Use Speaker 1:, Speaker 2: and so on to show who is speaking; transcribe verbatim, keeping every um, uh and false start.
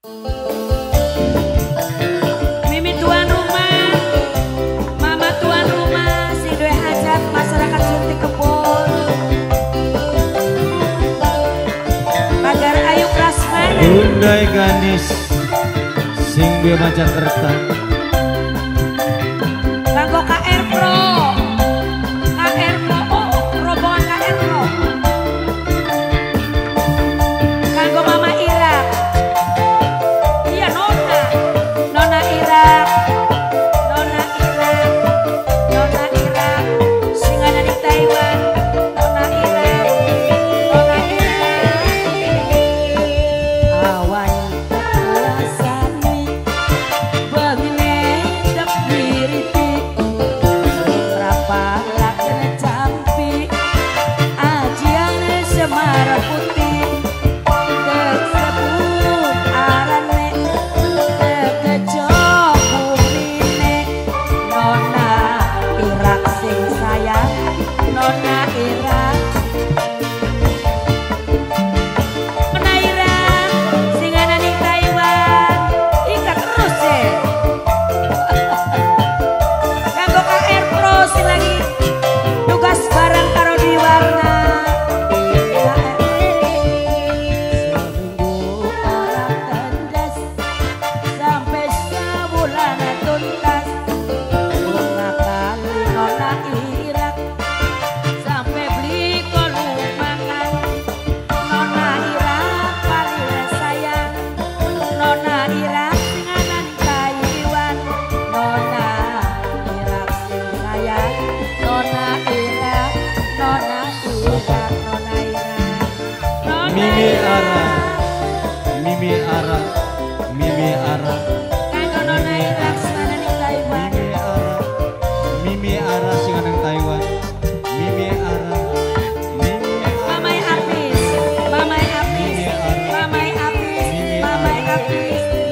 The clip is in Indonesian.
Speaker 1: Mimi tuan rumah, mama tuan rumah, si dua hajat masyarakat Suntik Kebon. Pagar Ayu Prasmana.
Speaker 2: Bundai Ganis sing dua Majakerta.
Speaker 1: Kanggo K R Pro. K R Pro, oh, rombongan K R Pro. Kanggo Mama Irak. Iya Nona. Nona Irak. Nona Irak. Nona Irak. Singana di Taiwan. Nona Irak. Nona Irak. Awan terasani bangledek diriti rapalak kena campi ajian semara putih tersebut arane tekejok bumine Nona Irak sing sayang Nona Irak Nona Irak singana ning Taiwan ikat terus ya kanggo K R Pro sing lagi tugas bareng karo di warna seminggu orang tendas sampai sebulan tuntas bunga kali Nona Irak sampai beli kolung makan Nona Irak paling sayang Nona Irak singanan Taiwan Nona Irak sing sayang Nona Irak Nona Irak Nona Irak Nona
Speaker 2: Mimi
Speaker 1: Irak.
Speaker 2: Ara, Mimi Ara, Mimi Ara,
Speaker 1: Kanggo Nona Irak singanan ning Taiwan
Speaker 2: Mimi Ara, Mimi Ara sing nang Taiwan. Mimi Ara, Mimi Ara.
Speaker 1: Mamai Apis Mamai Apis
Speaker 2: Mimi Ara.
Speaker 1: Mamai Apis
Speaker 2: Mimi
Speaker 1: Mamai
Speaker 2: Ara.
Speaker 1: Apis